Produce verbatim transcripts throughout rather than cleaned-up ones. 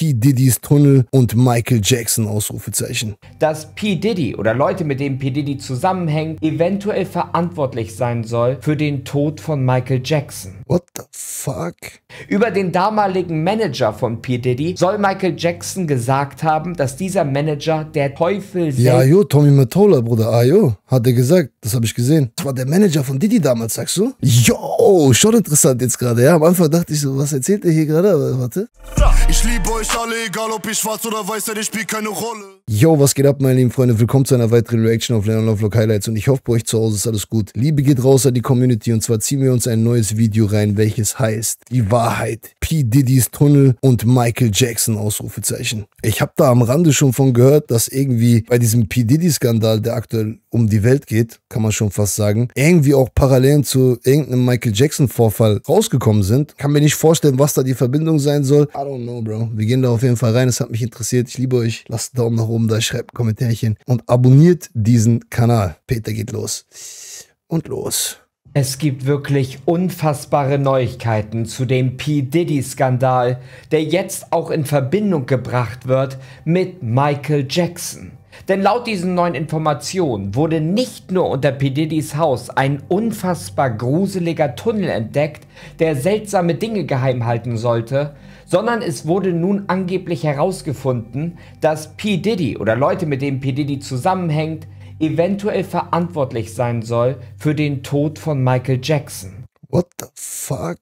P. Diddys Tunnel und Michael Jackson, Ausrufezeichen. Dass P. Diddy oder Leute, mit denen P. Diddy zusammenhängt, eventuell verantwortlich sein soll für den Tod von Michael Jackson. What the fuck? Über den damaligen Manager von P. Diddy soll Michael Jackson gesagt haben, dass dieser Manager der Teufel selbst... Ja, jo, Tommy Mottola, Bruder, ah, jo, hat er gesagt, das habe ich gesehen. Das war der Manager von Diddy damals, sagst du? Jo, schon interessant jetzt gerade, ja. Am Anfang dachte ich so, was erzählt er hier gerade, aber warte. Ich liebe euch alle, egal ob ich schwarz oder weiß, denn ich spielt keine Rolle. Yo, was geht ab, meine lieben Freunde? Willkommen zu einer weiteren Reaction auf Leon Lovelock Highlights und ich hoffe, bei euch zu Hause ist alles gut. Liebe geht raus an die Community und zwar ziehen wir uns ein neues Video rein, welches heißt Die Wahrheit. P. Diddys Tunnel und Michael Jackson, Ausrufezeichen. Ich habe da am Rande schon von gehört, dass irgendwie bei diesem P. Diddy-Skandal, der aktuell um die Welt geht, kann man schon fast sagen, irgendwie auch Parallelen zu irgendeinem Michael Jackson-Vorfall rausgekommen sind. Kann mir nicht vorstellen, was da die Verbindung sein soll. I don't know, Bro. Wir gehen da auf jeden Fall rein. Es hat mich interessiert. Ich liebe euch. Lasst einen Daumen nach oben da, schreibt ein Kommentärchen und abonniert diesen Kanal. Peter geht los. Und los. Es gibt wirklich unfassbare Neuigkeiten zu dem P. Diddy-Skandal, der jetzt auch in Verbindung gebracht wird mit Michael Jackson. Denn laut diesen neuen Informationen wurde nicht nur unter P. Diddys Haus ein unfassbar gruseliger Tunnel entdeckt, der seltsame Dinge geheim halten sollte, sondern es wurde nun angeblich herausgefunden, dass P. Diddy oder Leute, mit denen P. Diddy zusammenhängt, eventuell verantwortlich sein soll für den Tod von Michael Jackson. What the fuck?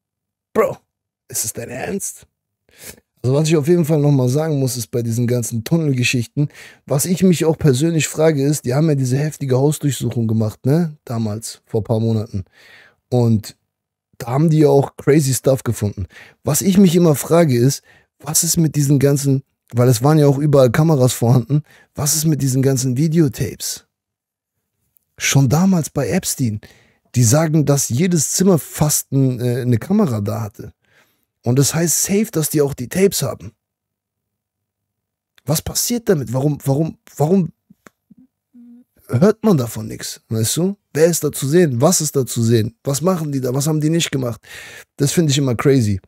Bro, ist es dein Ernst? Also was ich auf jeden Fall nochmal sagen muss, ist bei diesen ganzen Tunnelgeschichten, was ich mich auch persönlich frage ist, die haben ja diese heftige Hausdurchsuchung gemacht, ne? Damals, vor ein paar Monaten. Und da haben die ja auch crazy Stuff gefunden. Was ich mich immer frage ist, was ist mit diesen ganzen, weil es waren ja auch überall Kameras vorhanden, was ist mit diesen ganzen Videotapes? Schon damals bei Epstein, die sagen, dass jedes Zimmer fast ein, äh, eine Kamera da hatte. Und das heißt safe, dass die auch die Tapes haben. Was passiert damit? Warum, warum, warum hört man davon nichts? Weißt du? Wer ist da zu sehen? Was ist da zu sehen? Was machen die da? Was haben die nicht gemacht? Das finde ich immer crazy.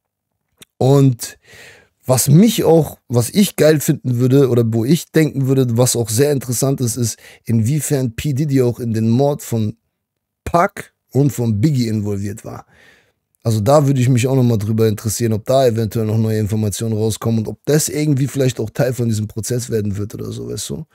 Und was mich auch, was ich geil finden würde oder wo ich denken würde, was auch sehr interessant ist, ist, inwiefern P. Diddy auch in den Mord von Pac und von Biggie involviert war. Also da würde ich mich auch nochmal drüber interessieren, ob da eventuell noch neue Informationen rauskommen und ob das irgendwie vielleicht auch Teil von diesem Prozess werden wird oder so, weißt du?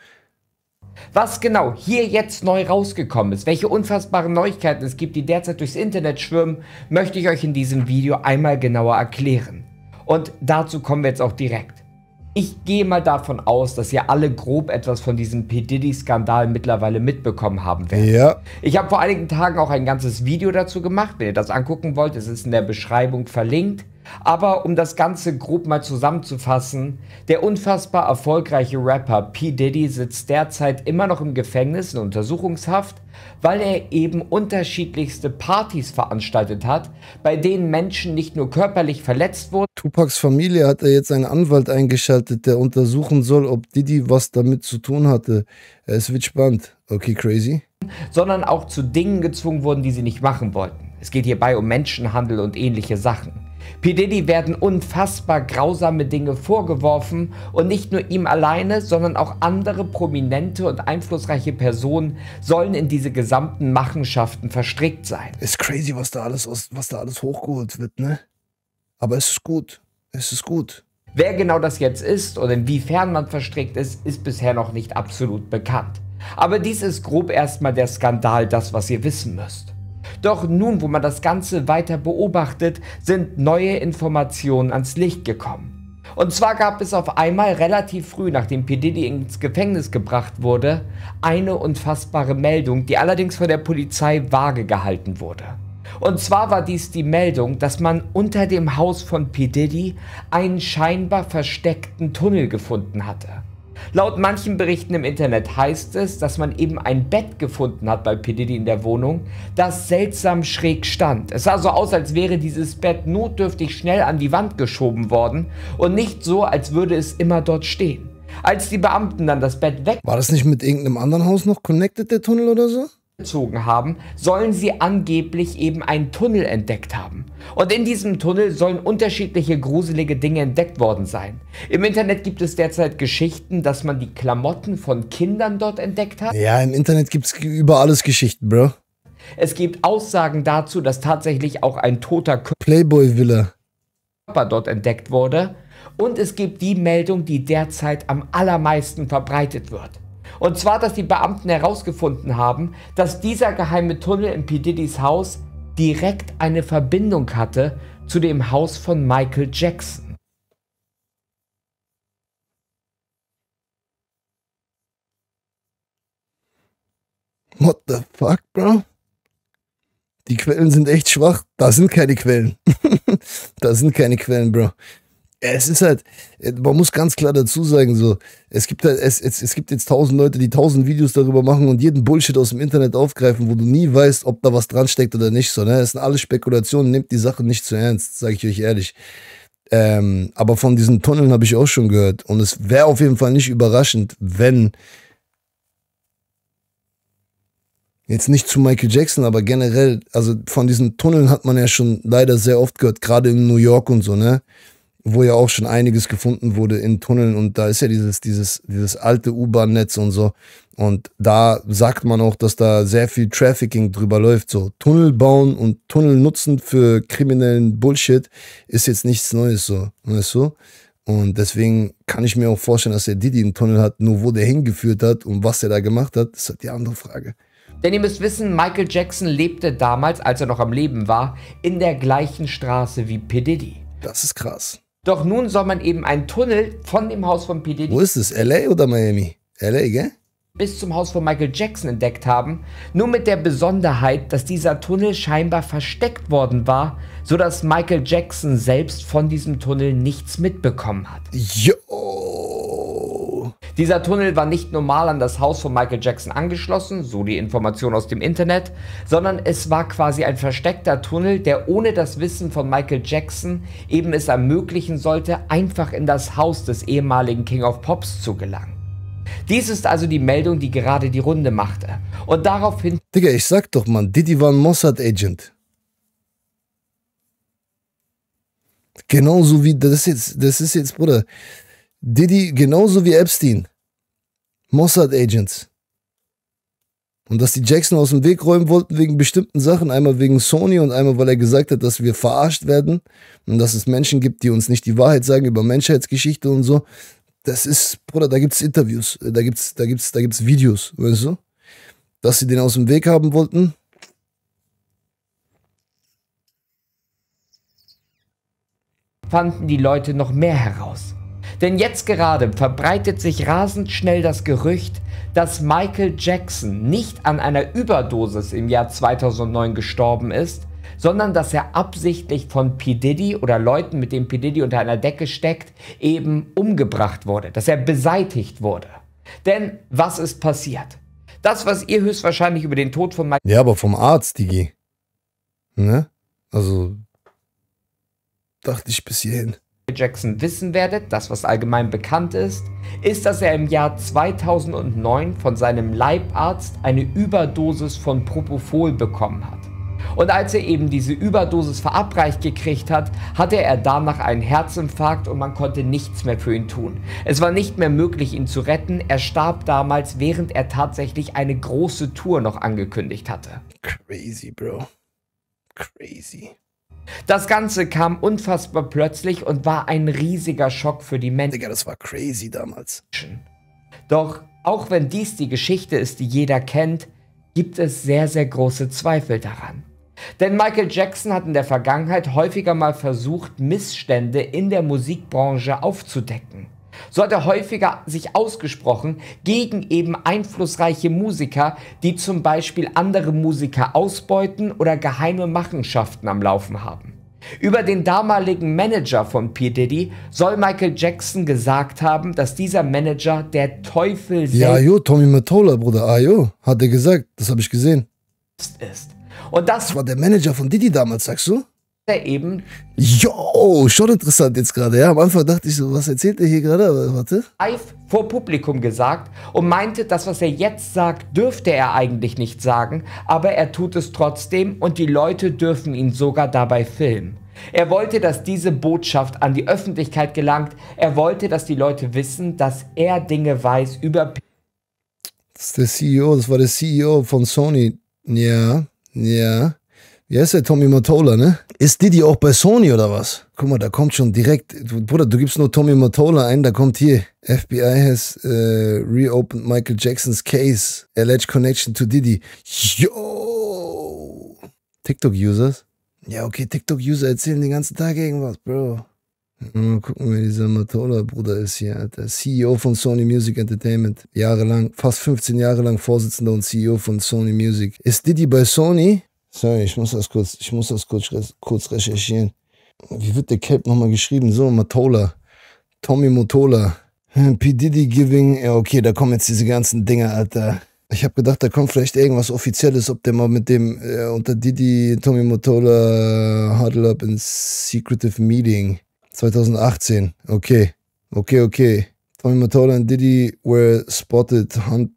Was genau hier jetzt neu rausgekommen ist, welche unfassbaren Neuigkeiten es gibt, die derzeit durchs Internet schwirren, möchte ich euch in diesem Video einmal genauer erklären. Und dazu kommen wir jetzt auch direkt. Ich gehe mal davon aus, dass ihr alle grob etwas von diesem P. Diddy-Skandal mittlerweile mitbekommen haben werdet. Ja. Ich habe vor einigen Tagen auch ein ganzes Video dazu gemacht. Wenn ihr das angucken wollt, es ist in der Beschreibung verlinkt. Aber um das Ganze grob mal zusammenzufassen, der unfassbar erfolgreiche Rapper P. Diddy sitzt derzeit immer noch im Gefängnis in Untersuchungshaft, weil er eben unterschiedlichste Partys veranstaltet hat, bei denen Menschen nicht nur körperlich verletzt wurden. Tupacs Familie hat er jetzt einen Anwalt eingeschaltet, der untersuchen soll, ob Diddy was damit zu tun hatte. Es wird spannend. Okay, crazy. Sondern auch zu Dingen gezwungen wurden, die sie nicht machen wollten. Es geht hierbei um Menschenhandel und ähnliche Sachen. P. Diddy werden unfassbar grausame Dinge vorgeworfen und nicht nur ihm alleine, sondern auch andere prominente und einflussreiche Personen sollen in diese gesamten Machenschaften verstrickt sein. Ist crazy, was da alles, was da alles hochgeholt wird, ne? Aber es ist gut. Es ist gut. Wer genau das jetzt ist und inwiefern man verstrickt ist, ist bisher noch nicht absolut bekannt. Aber dies ist grob erstmal der Skandal, das, was ihr wissen müsst. Doch nun, wo man das Ganze weiter beobachtet, sind neue Informationen ans Licht gekommen. Und zwar gab es auf einmal relativ früh, nachdem P. Diddy ins Gefängnis gebracht wurde, eine unfassbare Meldung, die allerdings von der Polizei vage gehalten wurde. Und zwar war dies die Meldung, dass man unter dem Haus von P. Diddy einen scheinbar versteckten Tunnel gefunden hatte. Laut manchen Berichten im Internet heißt es, dass man eben ein Bett gefunden hat bei P. Diddy in der Wohnung, das seltsam schräg stand. Es sah so aus, als wäre dieses Bett notdürftig schnell an die Wand geschoben worden und nicht so, als würde es immer dort stehen. Als die Beamten dann das Bett weg... War das nicht mit irgendeinem anderen Haus noch connected, der Tunnel oder so? gezogen haben, sollen sie angeblich eben einen Tunnel entdeckt haben. Und in diesem Tunnel sollen unterschiedliche gruselige Dinge entdeckt worden sein. Im Internet gibt es derzeit Geschichten, dass man die Klamotten von Kindern dort entdeckt hat. Ja, im Internet gibt es über alles Geschichten, Bro. Es gibt Aussagen dazu, dass tatsächlich auch ein toter Playboy-Villa Körper dort entdeckt wurde. Und es gibt die Meldung, die derzeit am allermeisten verbreitet wird. Und zwar, dass die Beamten herausgefunden haben, dass dieser geheime Tunnel in P. Diddys Haus direkt eine Verbindung hatte zu dem Haus von Michael Jackson. What the fuck, Bro? Die Quellen sind echt schwach. Da sind keine Quellen. Da sind keine Quellen, Bro. Es ist halt, man muss ganz klar dazu sagen, so, es gibt halt, es, es, es gibt jetzt tausend Leute, die tausend Videos darüber machen und jeden Bullshit aus dem Internet aufgreifen, wo du nie weißt, ob da was dran steckt oder nicht, so, ne? Es sind alles Spekulationen, nehmt die Sache nicht zu ernst, sage ich euch ehrlich. Ähm, aber von diesen Tunneln habe ich auch schon gehört und es wäre auf jeden Fall nicht überraschend, wenn jetzt nicht zu Michael Jackson, aber generell, also von diesen Tunneln hat man ja schon leider sehr oft gehört, gerade in New York und so, ne? Wo ja auch schon einiges gefunden wurde in Tunneln und da ist ja dieses, dieses, dieses alte U-Bahn-Netz und so. Und da sagt man auch, dass da sehr viel Trafficking drüber läuft. So Tunnel bauen und Tunnel nutzen für kriminellen Bullshit ist jetzt nichts Neues, so, weißt du? Und deswegen kann ich mir auch vorstellen, dass der Diddy einen Tunnel hat, nur wo der hingeführt hat und was er da gemacht hat, ist halt die andere Frage. Denn ihr müsst wissen, Michael Jackson lebte damals, als er noch am Leben war, in der gleichen Straße wie P. Diddy. Das ist krass. Doch nun soll man eben einen Tunnel von dem Haus von P. Diddy Wo ist es? L A oder Miami? L A, gell? bis zum Haus von Michael Jackson entdeckt haben, nur mit der Besonderheit, dass dieser Tunnel scheinbar versteckt worden war, sodass Michael Jackson selbst von diesem Tunnel nichts mitbekommen hat. Yo. Dieser Tunnel war nicht normal an das Haus von Michael Jackson angeschlossen, so die Information aus dem Internet, sondern es war quasi ein versteckter Tunnel, der ohne das Wissen von Michael Jackson eben es ermöglichen sollte, einfach in das Haus des ehemaligen King of Pops zu gelangen. Dies ist also die Meldung, die gerade die Runde machte. Und daraufhin... Digga, ich sag doch, Mann, Diddy war ein Mossad-Agent. Genauso wie, das ist jetzt, das ist jetzt, Bruder, Diddy, genauso wie Epstein. Mossad-Agents. Und dass die Jackson aus dem Weg räumen wollten wegen bestimmten Sachen, einmal wegen Sony und einmal, weil er gesagt hat, dass wir verarscht werden und dass es Menschen gibt, die uns nicht die Wahrheit sagen über Menschheitsgeschichte und so. Das ist, Bruder, da gibt's Interviews, da gibt's, da gibt's, da gibt's Videos, weißt du? Dass sie den aus dem Weg haben wollten. Fanden die Leute noch mehr heraus. Denn jetzt gerade verbreitet sich rasend schnell das Gerücht, dass Michael Jackson nicht an einer Überdosis im Jahr zweitausendneun gestorben ist, sondern dass er absichtlich von P. Diddy oder Leuten, mit denen P. Diddy unter einer Decke steckt, eben umgebracht wurde, dass er beseitigt wurde. Denn was ist passiert? Das, was ihr höchstwahrscheinlich über den Tod von Michael... Ja, aber vom Arzt, Digi. Ne? Also, dachte ich bis hierhin. Jackson wissen werdet, das was allgemein bekannt ist, ist, dass er im Jahr zweitausendneun von seinem Leibarzt eine Überdosis von Propofol bekommen hat. Und als er eben diese Überdosis verabreicht gekriegt hat, hatte er danach einen Herzinfarkt und man konnte nichts mehr für ihn tun. Es war nicht mehr möglich, ihn zu retten. Er starb damals, während er tatsächlich eine große Tour noch angekündigt hatte. Crazy, Bro. Crazy. Das Ganze kam unfassbar plötzlich und war ein riesiger Schock für die Menschen. Digga, das war crazy damals. Doch auch wenn dies die Geschichte ist, die jeder kennt, gibt es sehr, sehr große Zweifel daran. Denn Michael Jackson hat in der Vergangenheit häufiger mal versucht, Missstände in der Musikbranche aufzudecken. So hat er häufiger sich ausgesprochen gegen eben einflussreiche Musiker, die zum Beispiel andere Musiker ausbeuten oder geheime Machenschaften am Laufen haben. Über den damaligen Manager von P. Diddy soll Michael Jackson gesagt haben, dass dieser Manager der Teufel selbst Ja, jo, Tommy Mottola, Bruder, ah, jo, hat er gesagt, das habe ich gesehen. ist. Und das Das war der Manager von Diddy damals, sagst du? er eben Jo, schon interessant jetzt gerade. Ja, am Anfang dachte ich so, was erzählt er hier gerade? Aber warte. live vor Publikum gesagt und meinte, das, was er jetzt sagt, dürfte er eigentlich nicht sagen, aber er tut es trotzdem und die Leute dürfen ihn sogar dabei filmen. Er wollte, dass diese Botschaft an die Öffentlichkeit gelangt. Er wollte, dass die Leute wissen, dass er Dinge weiß über P Das ist der C E O, das war der C E O von Sony. Ja, ja. Wie heißt der? Tommy Mottola, ne? Ist Diddy auch bei Sony oder was? Guck mal, da kommt schon direkt, Bruder, du gibst nur Tommy Mottola ein, da kommt hier, F B I has uh, reopened Michael Jackson's case, alleged connection to Diddy. Yo! TikTok-Users? Ja, okay, TikTok-User erzählen den ganzen Tag irgendwas, Bro. Mal gucken, wer dieser Mottola-Bruder ist hier, Alter. C E O von Sony Music Entertainment. Jahrelang, fast fünfzehn Jahre lang Vorsitzender und C E O von Sony Music. Ist Diddy bei Sony? Sorry, ich muss das kurz, ich muss das kurz, kurz recherchieren. Wie wird der Cap nochmal geschrieben? So, Mottola. Tommy Mottola. P. Diddy giving, ja okay, da kommen jetzt diese ganzen Dinger, Alter. Ich habe gedacht, da kommt vielleicht irgendwas Offizielles, ob der mal mit dem, äh, unter Diddy, Tommy Mottola, huddle up in secretive meeting. zwanzig achtzehn, okay, okay, okay. Tommy Mottola and Diddy were spotted hunt,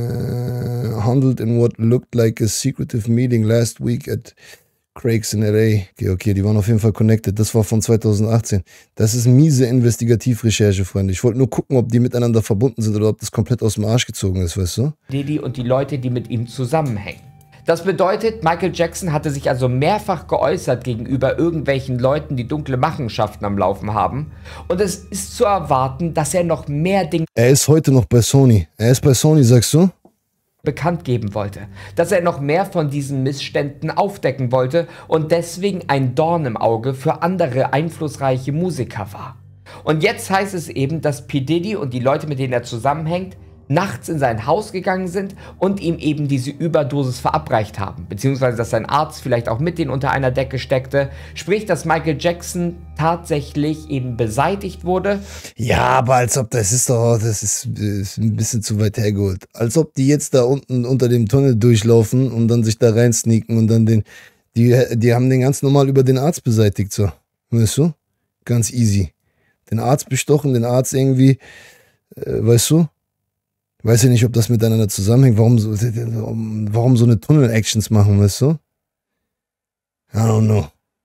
uh, handled in what looked like a secretive meeting last week at Craig's in L A. Okay, okay, die waren auf jeden Fall connected. Das war von zwanzig achtzehn. Das ist miese Investigativrecherche, Freunde. Ich wollte nur gucken, ob die miteinander verbunden sind oder ob das komplett aus dem Arsch gezogen ist, weißt du? Diddy und die Leute, die mit ihm zusammenhängen. Das bedeutet, Michael Jackson hatte sich also mehrfach geäußert gegenüber irgendwelchen Leuten, die dunkle Machenschaften am Laufen haben. Und es ist zu erwarten, dass er noch mehr Dinge Er ist heute noch bei Sony. Er ist bei Sony, sagst du? bekannt geben wollte. Dass er noch mehr von diesen Missständen aufdecken wollte und deswegen ein Dorn im Auge für andere einflussreiche Musiker war. Und jetzt heißt es eben, dass P. Diddy und die Leute, mit denen er zusammenhängt, nachts in sein Haus gegangen sind und ihm eben diese Überdosis verabreicht haben. Beziehungsweise, dass sein Arzt vielleicht auch mit denen unter einer Decke steckte. Sprich, dass Michael Jackson tatsächlich eben beseitigt wurde. Ja, aber als ob, das ist doch, das ist, ist ein bisschen zu weit hergeholt. Als ob die jetzt da unten unter dem Tunnel durchlaufen und dann sich da rein sneaken und dann den, die, die haben den ganz normal über den Arzt beseitigt, so. Weißt du? Ganz easy. Den Arzt bestochen, den Arzt irgendwie, äh, weißt du? Weiß ja nicht, ob das miteinander zusammenhängt, warum so, warum so eine Tunnel-Actions machen, weißt du? I don't know.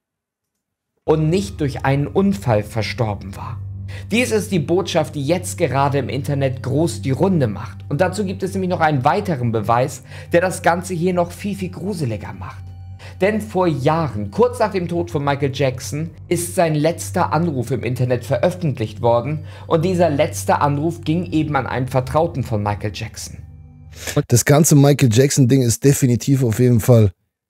Und nicht durch einen Unfall verstorben war. Dies ist die Botschaft, die jetzt gerade im Internet groß die Runde macht. Und dazu gibt es nämlich noch einen weiteren Beweis, der das Ganze hier noch viel, viel gruseliger macht. Denn vor Jahren, kurz nach dem Tod von Michael Jackson, ist sein letzter Anruf im Internet veröffentlicht worden und dieser letzte Anruf ging eben an einen Vertrauten von Michael Jackson. Das ganze Michael Jackson-Ding ist definitiv auf jeden Fall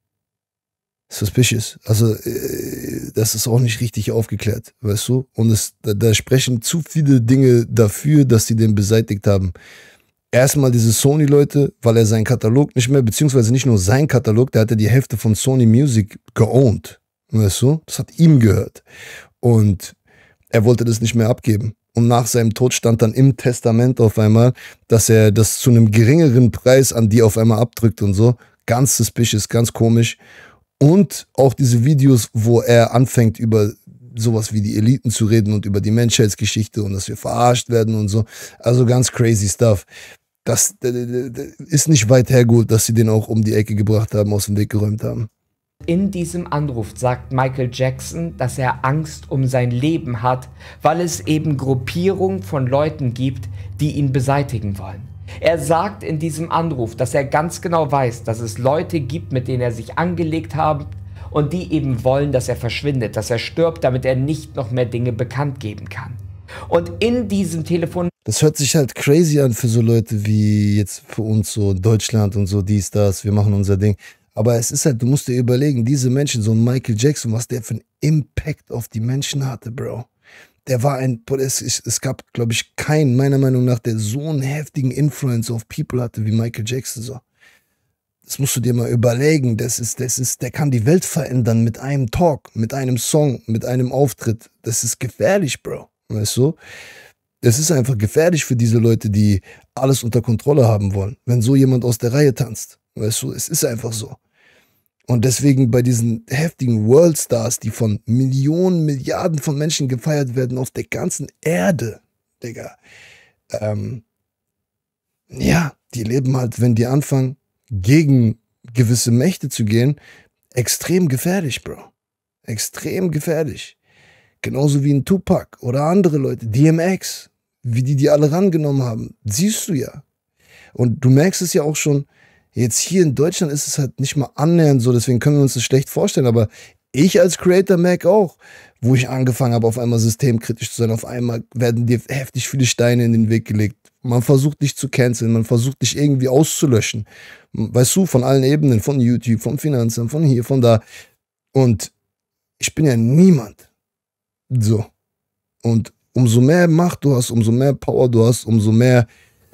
suspicious. Also, äh, das ist auch nicht richtig aufgeklärt, weißt du? Und es, da, da sprechen zu viele Dinge dafür, dass sie den beseitigt haben. Erstmal diese Sony-Leute, weil er seinen Katalog nicht mehr, beziehungsweise nicht nur sein Katalog, der hatte die Hälfte von Sony Music geowned, weißt du? Das hat ihm gehört. Und er wollte das nicht mehr abgeben. Und nach seinem Tod stand dann im Testament auf einmal, dass er das zu einem geringeren Preis an die auf einmal abdrückt und so. Ganz suspicious, ganz komisch. Und auch diese Videos, wo er anfängt über sowas wie die Eliten zu reden und über die Menschheitsgeschichte und dass wir verarscht werden und so. Also ganz crazy stuff. Das, das ist nicht weit hergeholt, dass sie den auch um die Ecke gebracht haben, aus dem Weg geräumt haben. In diesem Anruf sagt Michael Jackson, dass er Angst um sein Leben hat, weil es eben Gruppierungen von Leuten gibt, die ihn beseitigen wollen. Er sagt in diesem Anruf, dass er ganz genau weiß, dass es Leute gibt, mit denen er sich angelegt hat und die eben wollen, dass er verschwindet, dass er stirbt, damit er nicht noch mehr Dinge bekannt geben kann. Und in diesem Telefon... Das hört sich halt crazy an für so Leute wie jetzt für uns so Deutschland und so dies, das, wir machen unser Ding. Aber es ist halt, du musst dir überlegen, diese Menschen, so ein Michael Jackson, was der für einen Impact auf die Menschen hatte, Bro. Der war ein, es, es gab, glaube ich, keinen, meiner Meinung nach, der so einen heftigen Influence auf People hatte wie Michael Jackson, so. Das musst du dir mal überlegen, das ist, das ist, der kann die Welt verändern mit einem Talk, mit einem Song, mit einem Auftritt. Das ist gefährlich, Bro, weißt du? Das ist einfach gefährlich für diese Leute, die alles unter Kontrolle haben wollen, wenn so jemand aus der Reihe tanzt, weißt du? Es ist einfach so. Und deswegen bei diesen heftigen Worldstars, die von Millionen, Milliarden von Menschen gefeiert werden auf der ganzen Erde, Digga, ähm, ja, die leben halt, wenn die anfangen, gegen gewisse Mächte zu gehen, extrem gefährlich, Bro. Extrem gefährlich. Genauso wie ein Tupac oder andere Leute, D M X, wie die die alle rangenommen haben. Siehst du ja. Und du merkst es ja auch schon, jetzt hier in Deutschland ist es halt nicht mal annähernd so, deswegen können wir uns das schlecht vorstellen, aber ich als Creator merke auch, wo ich angefangen habe, auf einmal systemkritisch zu sein, auf einmal werden dir heftig viele Steine in den Weg gelegt. Man versucht dich zu canceln, man versucht dich irgendwie auszulöschen. Weißt du, von allen Ebenen, von YouTube, von Finanzen, von hier, von da. Und ich bin ja niemand. So. Und umso mehr Macht du hast, umso mehr Power du hast, umso mehr,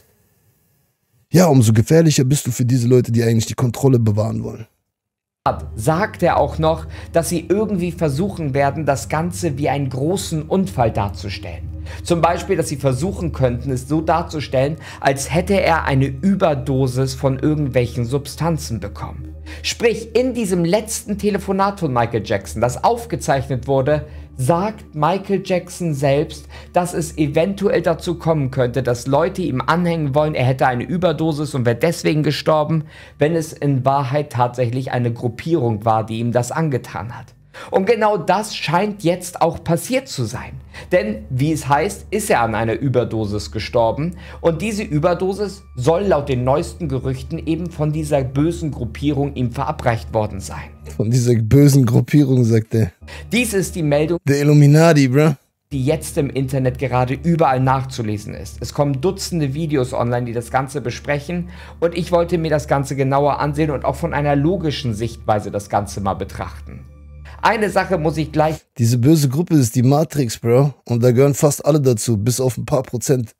ja, umso gefährlicher bist du für diese Leute, die eigentlich die Kontrolle bewahren wollen. Sagt er auch noch, dass sie irgendwie versuchen werden, das Ganze wie einen großen Unfall darzustellen. Zum Beispiel, dass sie versuchen könnten, es so darzustellen, als hätte er eine Überdosis von irgendwelchen Substanzen bekommen. Sprich, in diesem letzten Telefonat von Michael Jackson, das aufgezeichnet wurde, sagt Michael Jackson selbst, dass es eventuell dazu kommen könnte, dass Leute ihm anhängen wollen, er hätte eine Überdosis und wäre deswegen gestorben, wenn es in Wahrheit tatsächlich eine Gruppierung war, die ihm das angetan hat. Und genau das scheint jetzt auch passiert zu sein. Denn, wie es heißt, ist er an einer Überdosis gestorben und diese Überdosis soll laut den neuesten Gerüchten eben von dieser bösen Gruppierung ihm verabreicht worden sein. Von dieser bösen Gruppierung, sagt er. Dies ist die Meldung, der Illuminati, bro, die jetzt im Internet gerade überall nachzulesen ist. Es kommen Dutzende Videos online, die das Ganze besprechen und ich wollte mir das Ganze genauer ansehen und auch von einer logischen Sichtweise das Ganze mal betrachten. Eine Sache muss ich gleich... Diese böse Gruppe ist die Matrix, Bro. Und da gehören fast alle dazu, bis auf ein paar Prozent.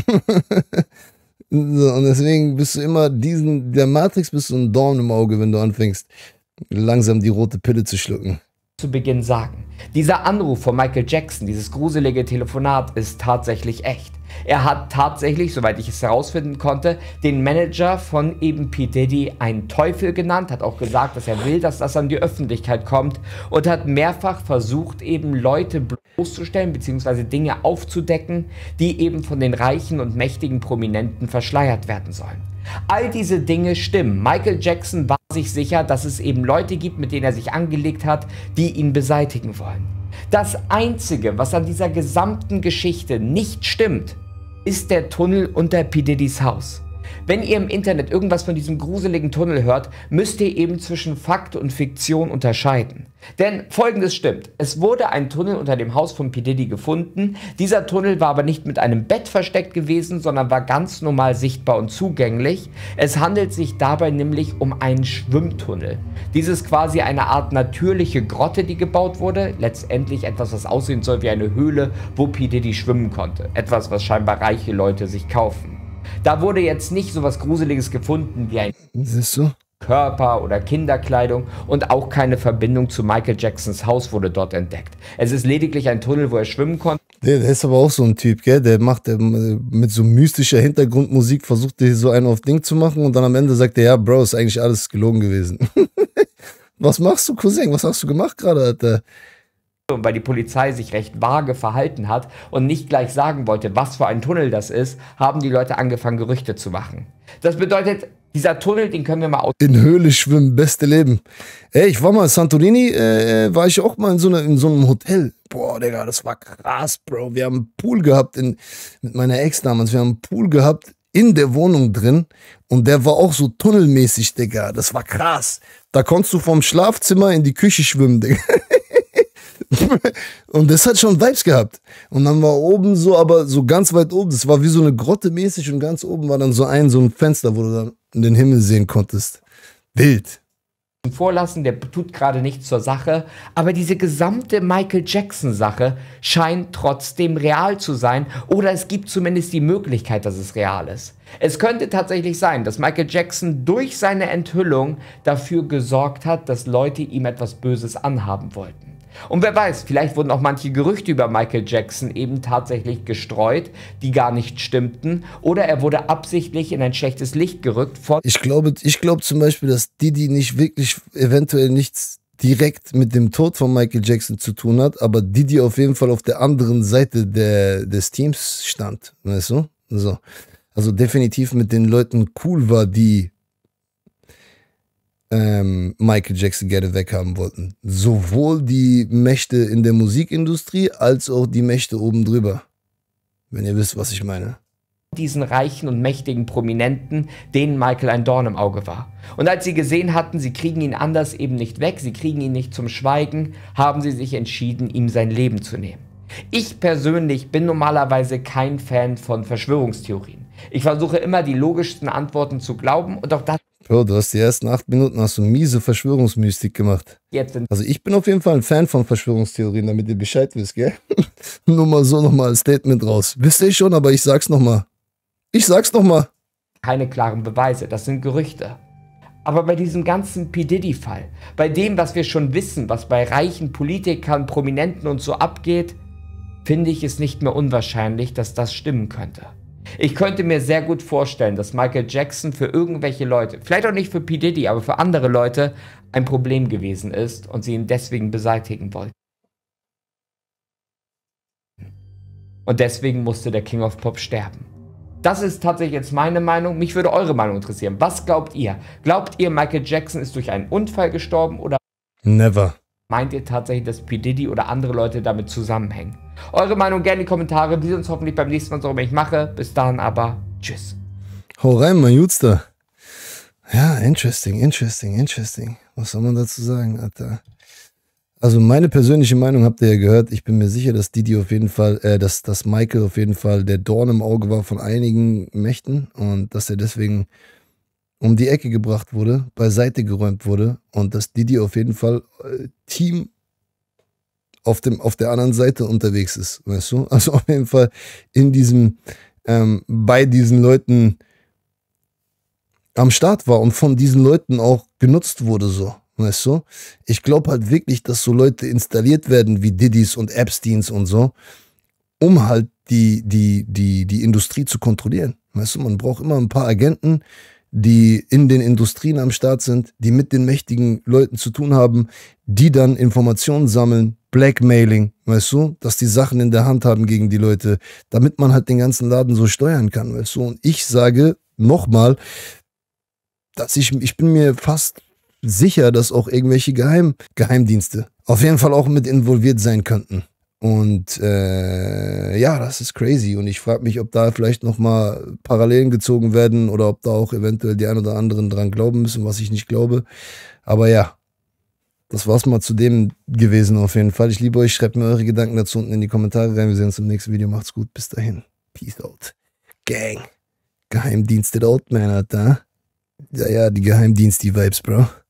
So, und deswegen bist du immer diesen... Der Matrix bist du ein Dorn im Auge, wenn du anfängst, langsam die rote Pille zu schlucken. Zu Beginn sagen. Dieser Anruf von Michael Jackson, dieses gruselige Telefonat, ist tatsächlich echt. Er hat tatsächlich, soweit ich es herausfinden konnte, den Manager von eben P. Diddy einen Teufel genannt, hat auch gesagt, dass er will, dass das an die Öffentlichkeit kommt und hat mehrfach versucht, eben Leute bloßzustellen bzw. Dinge aufzudecken, die eben von den reichen und mächtigen Prominenten verschleiert werden sollen. All diese Dinge stimmen. Michael Jackson war sich sicher, dass es eben Leute gibt, mit denen er sich angelegt hat, die ihn beseitigen wollen. Das Einzige, was an dieser gesamten Geschichte nicht stimmt, ist der Tunnel unter P. Diddys Haus. Wenn ihr im Internet irgendwas von diesem gruseligen Tunnel hört, müsst ihr eben zwischen Fakt und Fiktion unterscheiden. Denn Folgendes stimmt, es wurde ein Tunnel unter dem Haus von P. Diddy gefunden, dieser Tunnel war aber nicht mit einem Bett versteckt gewesen, sondern war ganz normal sichtbar und zugänglich. Es handelt sich dabei nämlich um einen Schwimmtunnel. Dies ist quasi eine Art natürliche Grotte, die gebaut wurde, letztendlich etwas, was aussehen soll wie eine Höhle, wo P. Diddy schwimmen konnte. Etwas, was scheinbar reiche Leute sich kaufen. Da wurde jetzt nicht so was Gruseliges gefunden wie ein Siehst du? Körper oder Kinderkleidung und auch keine Verbindung zu Michael Jacksons Haus wurde dort entdeckt. Es ist lediglich ein Tunnel, wo er schwimmen konnte. Der, der ist aber auch so ein Typ, gell? Der macht der, mit so mystischer Hintergrundmusik, versucht der so einen auf Ding zu machen und dann am Ende sagt er, ja, Bro, ist eigentlich alles gelogen gewesen. Was machst du, Cousin? Was hast du gemacht gerade, Alter? Und weil die Polizei sich recht vage verhalten hat und nicht gleich sagen wollte, was für ein Tunnel das ist, haben die Leute angefangen, Gerüchte zu machen. Das bedeutet, dieser Tunnel, den können wir mal aus... In Höhle schwimmen, beste Leben. Ey, ich war mal in Santorini, äh, war ich auch mal in so, einer, in so einem Hotel. Boah, Digga, das war krass, Bro. Wir haben einen Pool gehabt in, mit meiner Ex damals. Wir haben einen Pool gehabt in der Wohnung drin und der war auch so tunnelmäßig, Digga. Das war krass. Da konntest du vom Schlafzimmer in die Küche schwimmen, Digga. Und das hat schon Vibes gehabt. Und dann war oben so, aber so ganz weit oben, das war wie so eine Grotte mäßig und ganz oben war dann so ein, so ein Fenster, wo du dann in den Himmel sehen konntest. Wild. Vorlassen, der tut gerade nichts zur Sache, aber diese gesamte Michael Jackson Sache scheint trotzdem real zu sein oder es gibt zumindest die Möglichkeit, dass es real ist. Es könnte tatsächlich sein, dass Michael Jackson durch seine Enthüllung dafür gesorgt hat, dass Leute ihm etwas Böses anhaben wollten. Und wer weiß, vielleicht wurden auch manche Gerüchte über Michael Jackson eben tatsächlich gestreut, die gar nicht stimmten, oder er wurde absichtlich in ein schlechtes Licht gerückt von... Ich glaube, ich glaube zum Beispiel, dass Diddy nicht wirklich, eventuell nichts direkt mit dem Tod von Michael Jackson zu tun hat, aber Diddy auf jeden Fall auf der anderen Seite der, des Teams stand, weißt du? So. Also definitiv mit den Leuten cool war, die ähm, Michael Jackson gerne weghaben wollten. Sowohl die Mächte in der Musikindustrie, als auch die Mächte oben drüber. Wenn ihr wisst, was ich meine. Diesen reichen und mächtigen Prominenten, denen Michael ein Dorn im Auge war. Und als sie gesehen hatten, sie kriegen ihn anders eben nicht weg, sie kriegen ihn nicht zum Schweigen, haben sie sich entschieden, ihm sein Leben zu nehmen. Ich persönlich bin normalerweise kein Fan von Verschwörungstheorien. Ich versuche immer, die logischsten Antworten zu glauben und auch das... Bro, du hast die ersten acht Minuten hast du miese Verschwörungsmystik gemacht. Jetzt sind also ich bin auf jeden Fall ein Fan von Verschwörungstheorien, damit ihr Bescheid wisst, gell? Nur mal so nochmal als Statement raus. Wisst ihr schon, aber ich sag's nochmal. Ich sag's nochmal. keine klaren Beweise, das sind Gerüchte. Aber bei diesem ganzen P. Diddy-Fall, bei dem, was wir schon wissen, was bei reichen Politikern, Prominenten und so abgeht, finde ich es nicht mehr unwahrscheinlich, dass das stimmen könnte. Ich könnte mir sehr gut vorstellen, dass Michael Jackson für irgendwelche Leute, vielleicht auch nicht für P. Diddy, aber für andere Leute, ein Problem gewesen ist und sie ihn deswegen beseitigen wollten. Und deswegen musste der King of Pop sterben. Das ist tatsächlich jetzt meine Meinung. Mich würde eure Meinung interessieren. Was glaubt ihr? Glaubt ihr, Michael Jackson ist durch einen Unfall gestorben oder Never. meint ihr tatsächlich, dass P. Diddy oder andere Leute damit zusammenhängen? Eure Meinung gerne in die Kommentare. Wir sehen uns hoffentlich beim nächsten Mal, so wie ich mache. Bis dahin aber, tschüss. Hau rein, mein Jutster. Ja, interesting, interesting, interesting. Was soll man dazu sagen, Alter? Also meine persönliche Meinung habt ihr ja gehört. Ich bin mir sicher, dass Diddy auf jeden Fall, äh, dass, dass Michael auf jeden Fall der Dorn im Auge war von einigen Mächten und dass er deswegen um die Ecke gebracht wurde, beiseite geräumt wurde und dass Diddy auf jeden Fall äh, Team auf, dem, auf der anderen Seite unterwegs ist, weißt du? Also auf jeden Fall in diesem, ähm, bei diesen Leuten am Start war und von diesen Leuten auch genutzt wurde, so, weißt du? Ich glaube halt wirklich, dass so Leute installiert werden wie Diddys und Epsteins und so, um halt die, die, die, die Industrie zu kontrollieren, weißt du? Man braucht immer ein paar Agenten, die in den Industrien am Start sind, die mit den mächtigen Leuten zu tun haben, die dann Informationen sammeln, Blackmailing, weißt du, dass die Sachen in der Hand haben gegen die Leute, damit man halt den ganzen Laden so steuern kann, weißt du. Und ich sage nochmal, dass ich, ich bin mir fast sicher, dass auch irgendwelche Geheim, Geheimdienste auf jeden Fall auch mit involviert sein könnten. Und äh, ja, das ist crazy. Und ich frage mich, ob da vielleicht nochmal Parallelen gezogen werden oder ob da auch eventuell die ein oder anderen dran glauben müssen, was ich nicht glaube. Aber ja, das war's mal zu dem gewesen auf jeden Fall. Ich liebe euch. Schreibt mir eure Gedanken dazu unten in die Kommentare rein. Wir sehen uns im nächsten Video. Macht's gut. Bis dahin. Peace out. Gang. Geheimdienste out, man, Alter. Ja, ja, die Geheimdienst, die Vibes, Bro.